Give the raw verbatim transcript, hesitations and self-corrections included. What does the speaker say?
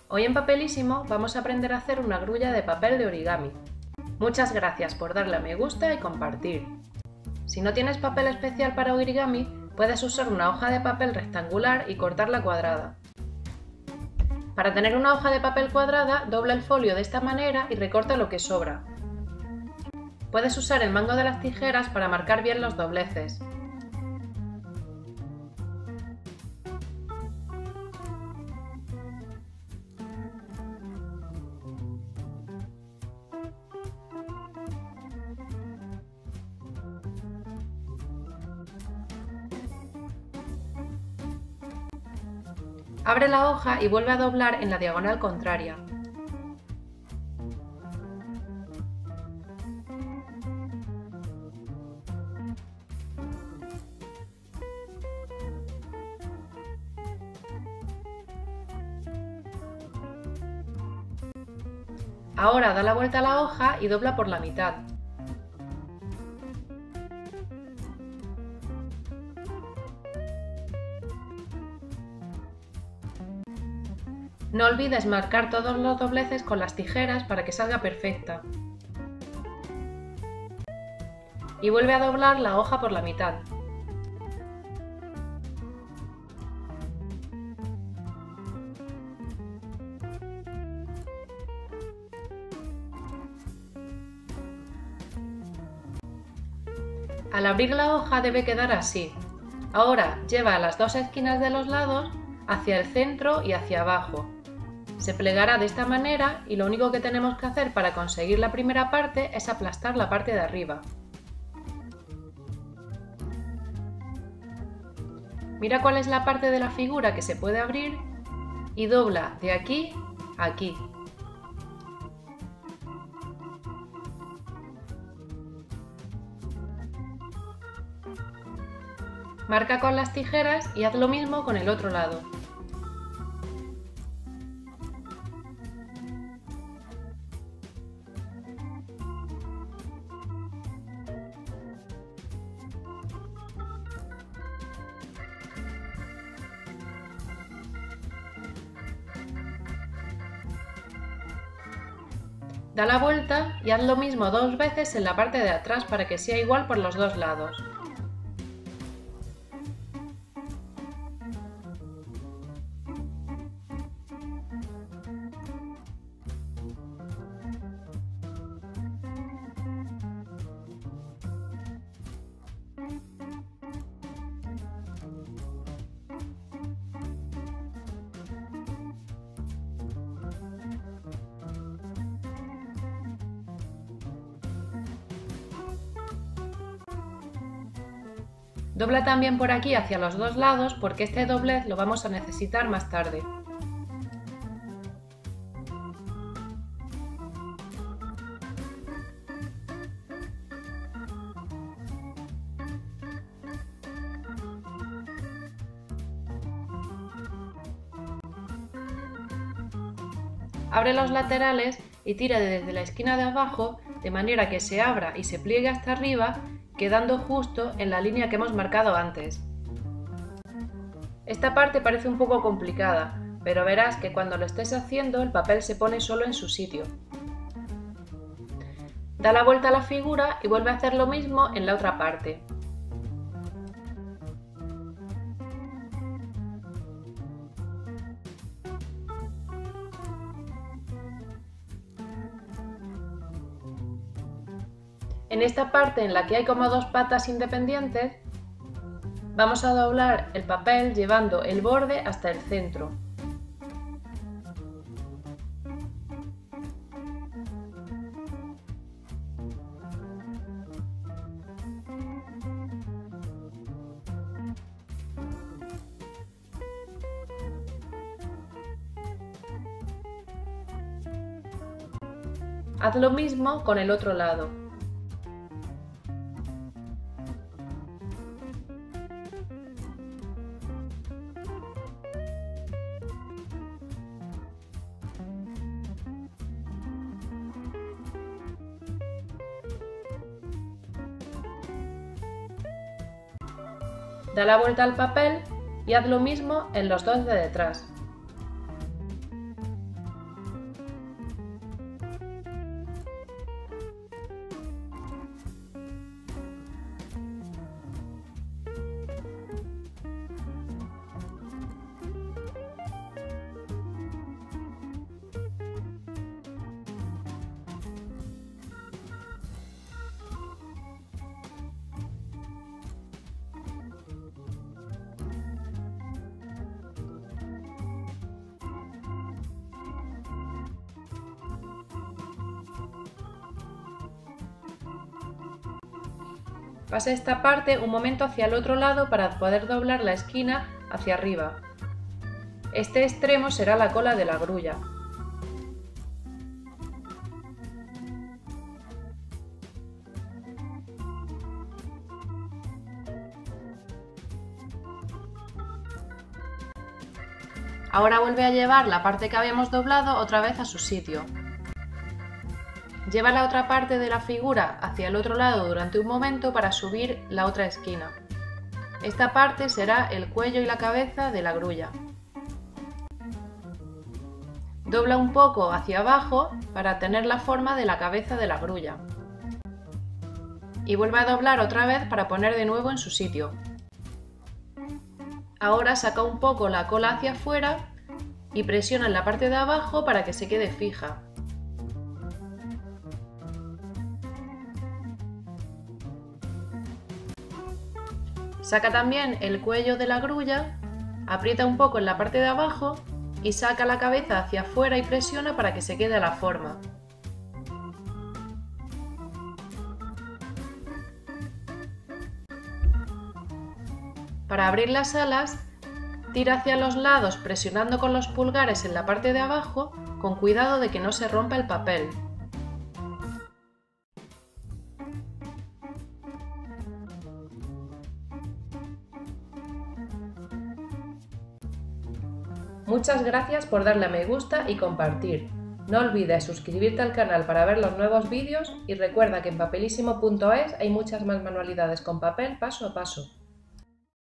Hoy en Papelísimo vamos a aprender a hacer una grulla de papel de origami. Muchas gracias por darle a me gusta y compartir. Si no tienes papel especial para origami, puedes usar una hoja de papel rectangular y cortarla cuadrada. Para tener una hoja de papel cuadrada, dobla el folio de esta manera y recorta lo que sobra. Puedes usar el mango de las tijeras para marcar bien los dobleces. Abre la hoja y vuelve a doblar en la diagonal contraria. Ahora da la vuelta a la hoja y dobla por la mitad. No olvides marcar todos los dobleces con las tijeras para que salga perfecta. Y vuelve a doblar la hoja por la mitad. Al abrir la hoja debe quedar así. Ahora lleva las dos esquinas de los lados hacia el centro y hacia abajo. Se plegará de esta manera y lo único que tenemos que hacer para conseguir la primera parte es aplastar la parte de arriba. Mira cuál es la parte de la figura que se puede abrir y dobla de aquí a aquí. Marca con las tijeras y haz lo mismo con el otro lado. Da la vuelta y haz lo mismo dos veces en la parte de atrás para que sea igual por los dos lados. Dobla también por aquí hacia los dos lados porque este doblez lo vamos a necesitar más tarde. Abre los laterales y tira desde la esquina de abajo de manera que se abra y se pliegue hasta arriba, quedando justo en la línea que hemos marcado antes. Esta parte parece un poco complicada, pero verás que cuando lo estés haciendo el papel se pone solo en su sitio. Da la vuelta a la figura y vuelve a hacer lo mismo en la otra parte. En esta parte en la que hay como dos patas independientes, vamos a doblar el papel llevando el borde hasta el centro. Haz lo mismo con el otro lado. Da la vuelta al papel y haz lo mismo en los dos de detrás. Pase esta parte un momento hacia el otro lado para poder doblar la esquina hacia arriba. Este extremo será la cola de la grulla. Ahora vuelve a llevar la parte que habíamos doblado otra vez a su sitio. Lleva la otra parte de la figura hacia el otro lado durante un momento para subir la otra esquina. Esta parte será el cuello y la cabeza de la grulla. Dobla un poco hacia abajo para tener la forma de la cabeza de la grulla. Y vuelve a doblar otra vez para poner de nuevo en su sitio. Ahora saca un poco la cola hacia afuera y presiona en la parte de abajo para que se quede fija. Saca también el cuello de la grulla, aprieta un poco en la parte de abajo y saca la cabeza hacia afuera y presiona para que se quede a la forma. Para abrir las alas, tira hacia los lados presionando con los pulgares en la parte de abajo, con cuidado de que no se rompa el papel. Muchas gracias por darle a me gusta y compartir. No olvides suscribirte al canal para ver los nuevos vídeos y recuerda que en papelísimo punto es hay muchas más manualidades con papel paso a paso.